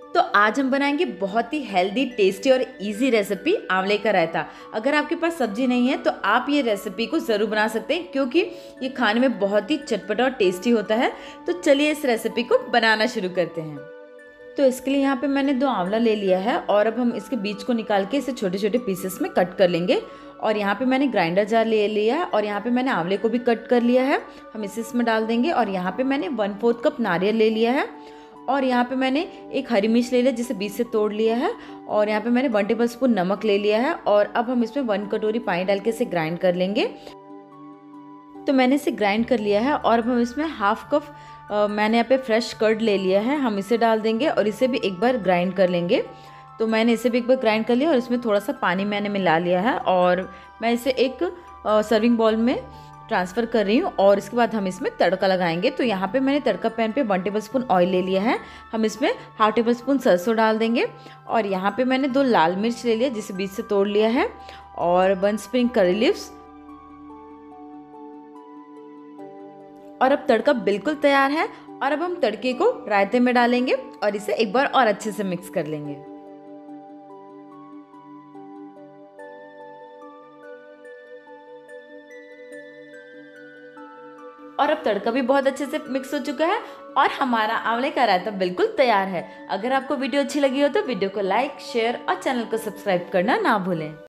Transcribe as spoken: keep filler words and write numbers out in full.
तो आज हम बनाएंगे बहुत ही हेल्दी, टेस्टी और इजी रेसिपी आंवले का रायता। अगर आपके पास सब्जी नहीं है तो आप ये रेसिपी को ज़रूर बना सकते हैं, क्योंकि ये खाने में बहुत ही चटपटा और टेस्टी होता है। तो चलिए इस रेसिपी को बनाना शुरू करते हैं। तो इसके लिए यहाँ पे मैंने दो आंवला ले लिया है और अब हम इसके बीज को निकाल के इसे छोटे छोटे पीसेस में कट कर लेंगे। और यहाँ पे मैंने ग्राइंडर जार ले लिया है और यहाँ पे मैंने आंवले को भी कट कर लिया है, हम इसे इसमें डाल देंगे। और यहाँ पे मैंने वन फोर्थ कप नारियल ले लिया है और यहाँ पे मैंने एक हरी मिर्च ले लिया जिसे बीच से तोड़ लिया है। और यहाँ पे मैंने वन टेबल स्पून नमक ले लिया है और अब हम इसमें वन कटोरी पानी डाल के इसे ग्राइंड कर लेंगे। तो मैंने इसे ग्राइंड कर लिया है और अब हम इसमें हाफ कप मैंने यहाँ पे फ्रेश कर्ड ले लिया है, हम इसे डाल देंगे और इसे भी एक बार ग्राइंड कर लेंगे। तो मैंने इसे भी एक बार ग्राइंड कर लिया और इसमें थोड़ा सा पानी मैंने मिला लिया है और मैं इसे एक सर्विंग बाउल में ट्रांसफ़र कर रही हूँ। और इसके बाद हम इसमें तड़का लगाएंगे। तो यहाँ पे मैंने तड़का पैन पे वन टेबल स्पून ऑयल ले लिया है, हम इसमें हाफ टेबल स्पून सरसों डाल देंगे। और यहाँ पे मैंने दो लाल मिर्च ले लिया जिसे बीच से तोड़ लिया है और वन स्प्रिंग करी लीव्स। और अब तड़का बिल्कुल तैयार है और अब हम तड़के को रायते में डालेंगे और इसे एक बार और अच्छे से मिक्स कर लेंगे। और अब तड़का भी बहुत अच्छे से मिक्स हो चुका है और हमारा आंवले का रायता बिल्कुल तैयार है। अगर आपको वीडियो अच्छी लगी हो तो वीडियो को लाइक, शेयर और चैनल को सब्सक्राइब करना ना भूलें।